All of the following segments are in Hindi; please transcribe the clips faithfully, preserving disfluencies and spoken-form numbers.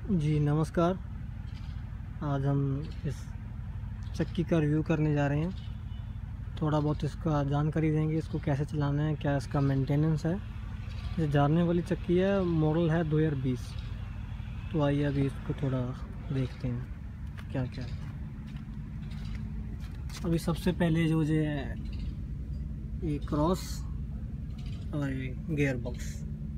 जी नमस्कार। आज हम इस चक्की का रिव्यू करने जा रहे हैं। थोड़ा बहुत इसका जानकारी देंगे, इसको कैसे चलाना है, क्या इसका मेंटेनेंस है। ये जानने वाली चक्की है, मॉडल है दो हज़ार बीस। तो आइए अभी इसको थोड़ा देखते हैं क्या क्या है। अभी सबसे पहले जो जो है ये क्रॉस और ये गियर बॉक्स,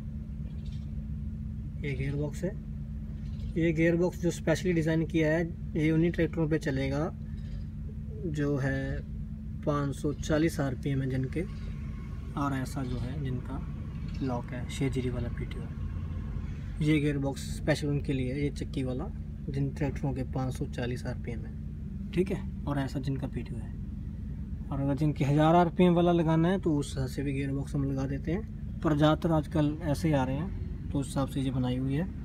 ये गियर बॉक्स है। ये गियर बॉक्स जो स्पेशली डिज़ाइन किया है, ये उन्हीं ट्रैक्टरों पे चलेगा जो है पाँच सौ चालीस आर पी एम है जिनके, और ऐसा जो है जिनका लॉक है छः जीरी वाला पी टी ओ। ये गियर बॉक्स स्पेशल उनके लिए है, ये चक्की वाला जिन ट्रैक्टरों के पाँच सौ चालीस आर पी एम है, ठीक है। और ऐसा जिनका पी टी ओ है। और अगर जिनके हज़ार आर पी एम वाला लगाना है तो उस हिसाब से भी गियर बॉक्स हम लगा देते हैं, पर ज़्यादातर आजकल ऐसे ही आ रहे हैं तो उस हिसाब से ये बनाई हुई है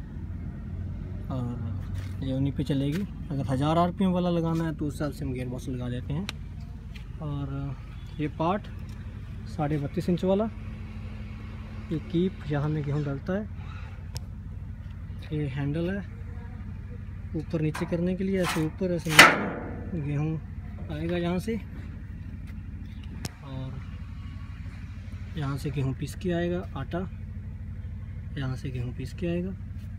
और ये उन्हीं पे चलेगी। अगर हज़ार आर पी एम वाला लगाना है तो उस हिसाब से हम गियर बॉक्स लगा देते हैं। और ये पार्ट साढ़े बत्तीस इंच वाला, ये कीप यहाँ में गेहूँ डलता है। ये हैंडल है ऊपर नीचे करने के लिए, ऐसे ऊपर ऐसे नीचे गेहूँ आएगा यहाँ से, और यहाँ से गेहूँ पीस के आएगा, आटा यहाँ से गेहूँ पीस के आएगा।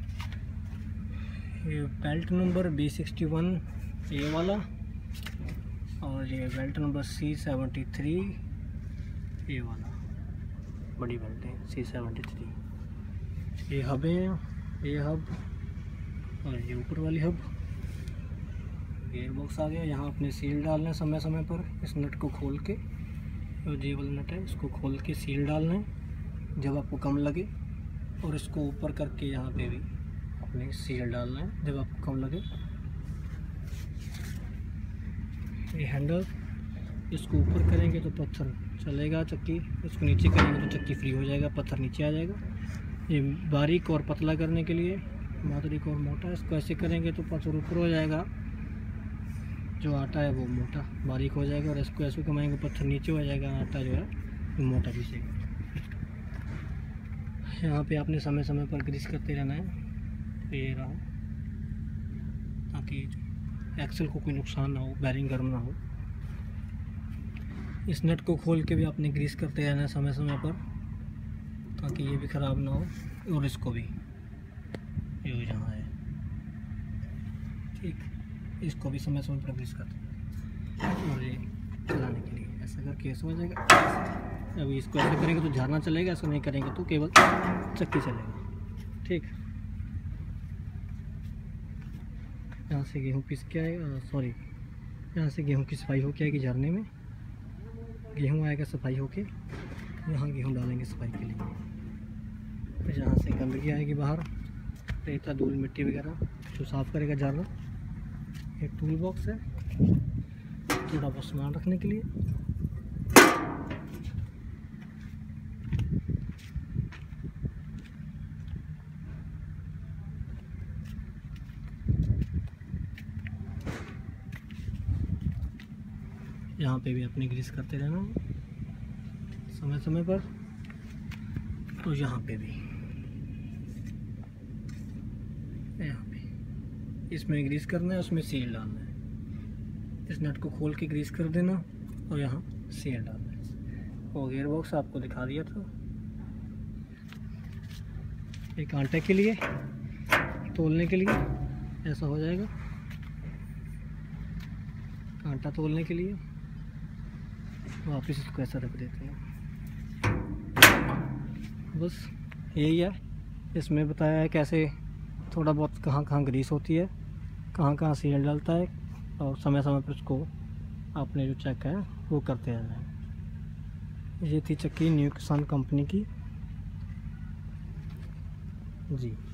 ये belt number B sixty one ये वाला, और ये belt number C seventy three ये वाला, बड़ी बेल्ट है सी सेवेंटी थ्री। ये हबें हैं, ये हब और ये ऊपर वाली हब। गियर बॉक्स आ गया। यहाँ अपने सील डालना है समय समय पर, इस नट को खोल के, जो जे वाला नट है इसको खोल के सील डालना है जब आपको कम लगे, और इसको ऊपर करके यहाँ पे भी अपने सील डालना है जब आपको कम लगे। ये हैंडल, इसको ऊपर करेंगे तो पत्थर चलेगा चक्की, इसको नीचे करेंगे तो चक्की फ्री हो जाएगा, पत्थर नीचे आ जाएगा। ये बारीक और पतला करने के लिए, बारीक और मोटा, इसको ऐसे करेंगे तो पत्थर ऊपर हो जाएगा, जो आटा है वो मोटा बारीक हो जाएगा, और इसको ऐसे कमाएंगे पत्थर नीचे हो जाएगा, आटा जो है वो मोटा पीसेगा। यहाँ पे आपने समय समय पर ग्रीस करते रहना है। ये रहा, ताकि एक्सल को कोई नुकसान ना हो, बैरिंग गर्म ना हो। इस नट को खोल के भी आपने ग्रीस करते रहना है समय समय पर, ताकि ये भी ख़राब ना हो, और इसको भी ये जहाँ है ठीक, इसको भी समय समय पर ग्रीस करते हैं। और ये चलाने के लिए ऐसा करके ऐसा हो जाएगा। अभी इसको ऐसे करेंगे तो झारना चलेगा, ऐसा नहीं करेंगे तो केवल चक्की चलेगा, ठीक। यहाँ से गेहूँ पीस के आएगा, सॉरी यहाँ से गेहूँ की सफाई होके आएगी, झरने में गेहूँ आएगा सफाई होके, यहाँ गेहूँ डालेंगे सफाई के लिए। फिर यहाँ से गंदगी आएगी बाहर, रेता धूल मिट्टी वगैरह जो साफ़ करेगा झरना। ये टूल बॉक्स है थोड़ा बहुत सामान रखने के लिए। यहाँ पे भी अपनी ग्रीस करते रहना समय समय पर, तो यहाँ पे भी, यहाँ पे इसमें ग्रीस करना है, उसमें सील डालना है। इस नट को खोल के ग्रीस कर देना और यहाँ सील डालना है। और गियर बॉक्स आपको दिखा दिया था। एक आटे के लिए तोलने के लिए ऐसा हो जाएगा, आटा तोलने के लिए वापस इसको ऐसा रख देते हैं। बस यही है, इसमें बताया है कैसे थोड़ा बहुत कहाँ कहाँ ग्रीस होती है, कहाँ कहाँ सील डालता है, और समय समय पर उसको आपने जो चेक है वो करते रहना है। ये थी चक्की न्यू किसान कंपनी की जी।